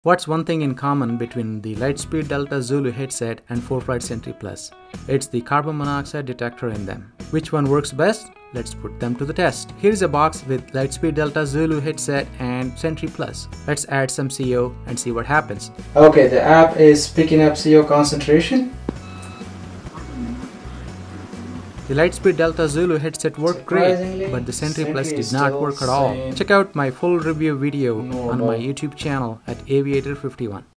What's one thing in common between the Lightspeed Delta Zulu headset and 4-Flight Sentry Plus? It's the carbon monoxide detector in them. Which one works best? Let's put them to the test. Here's a box with Lightspeed Delta Zulu headset and Sentry Plus. Let's add some CO and see what happens. Okay, the app is picking up CO concentration. The Lightspeed Delta Zulu headset worked great, but the Sentry Plus did not work at all. Check out my full review video on my YouTube channel at Aviator51.